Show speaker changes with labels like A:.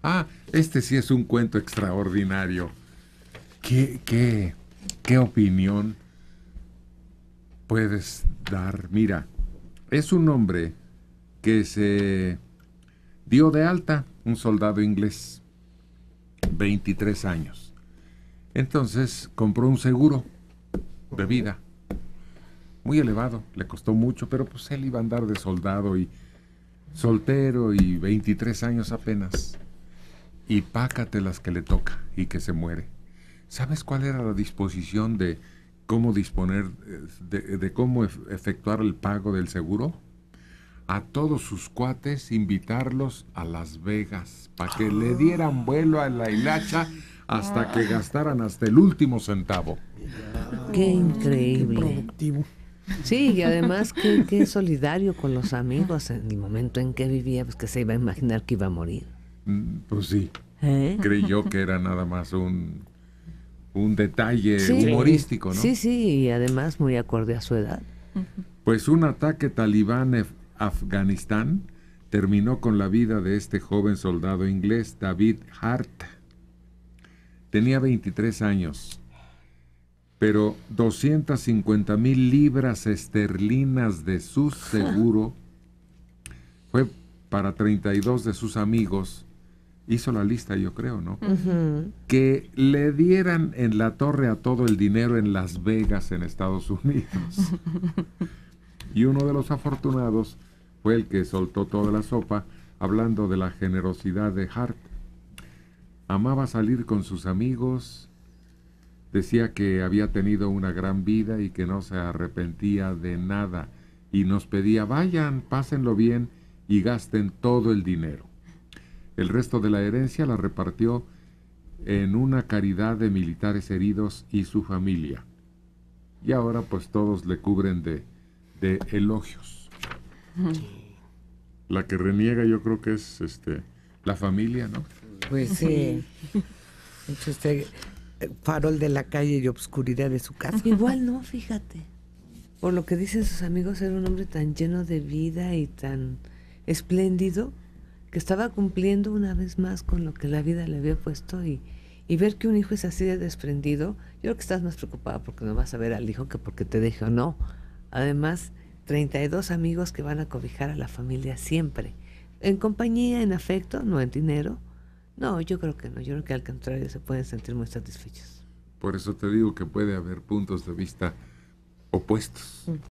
A: Este sí es un cuento extraordinario. ¿Qué opinión puedes dar? Mira, es un hombre que se dio de alta, un soldado inglés, 23 años. Entonces compró un seguro de vida, muy elevado, le costó mucho, pero pues él iba a andar de soldado y soltero y 23 años apenas. Y pácate las que le toca y que se muere. ¿Sabes cuál era la disposición de cómo disponer, de cómo efectuar el pago del seguro? A todos sus cuates invitarlos a Las Vegas para que le dieran vuelo a la hilacha hasta que gastaran hasta el último centavo.
B: Qué increíble.
C: Qué productivo.
B: Sí, y además qué solidario con los amigos en el momento en que vivía, pues que se iba a imaginar que iba a morir.
A: Pues sí,
B: ¿Eh?
A: creyó que era nada más un detalle humorístico, ¿no?
B: Sí, y además muy acorde a su edad.
A: Pues un ataque talibán en Afganistán terminó con la vida de este joven soldado inglés, David Hart. Tenía 23 años, pero 250,000 libras esterlinas de su seguro fue para 32 de sus amigos. Hizo la lista, yo creo, ¿no?
B: Uh-huh.
A: Que le dieran en la torre a todo el dinero en Las Vegas, en Estados Unidos. Y uno de los afortunados fue el que soltó toda la sopa, hablando de la generosidad de Hart. Amaba salir con sus amigos, decía que había tenido una gran vida y que no se arrepentía de nada, y nos pedía, vayan, pásenlo bien y gasten todo el dinero. El resto de la herencia la repartió en una caridad de militares heridos y su familia. Y ahora pues todos le cubren de elogios. La que reniega yo creo que es la familia, ¿no?
C: Pues sí. Entonces, farol de la calle y obscuridad de su casa.
B: Igual no, fíjate. Por lo que dicen sus amigos, era un hombre tan lleno de vida y tan espléndido que estaba cumpliendo una vez más con lo que la vida le había puesto y ver que un hijo es así de desprendido. Yo creo que estás más preocupada porque no vas a ver al hijo que porque te deje o no. Además, 32 amigos que van a cobijar a la familia siempre. En compañía, en afecto, no en dinero. No, yo creo que no. Yo creo que al contrario se pueden sentir muy satisfechos.
A: Por eso te digo que puede haber puntos de vista opuestos.